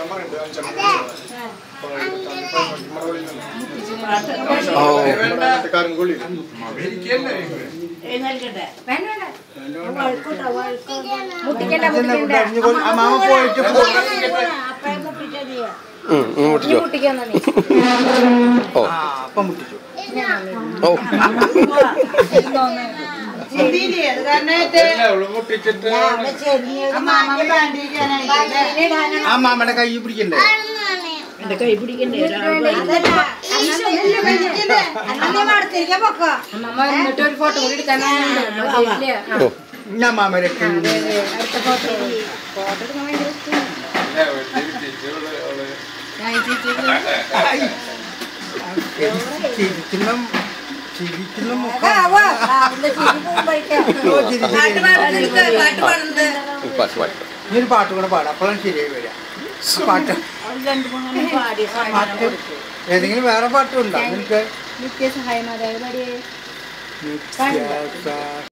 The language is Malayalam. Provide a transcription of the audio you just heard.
അമ്മാമ്മയുടെ കൈ പിടിക്കണ്ടേ എന്റെ കൈ പിടിക്കണ്ടേ അമ്മ എന്നിട്ട് ഒരു ഫോട്ടോ കൂടി എടുക്കാനാണ് ഞാൻ മാമരെ അടുത്ത ഫോട്ടോ ഫോട്ടോ എടുക്കാൻ ഭയങ്കര ഒരു പാട്ട് കൂടെ പാടാം അപ്പോഴാണ് ശരിയായി വരാം പാട്ട് ഏതെങ്കിലും വേറെ പാട്ടുണ്ടോ നിനക്ക് നിത്യസഹായം അതായത്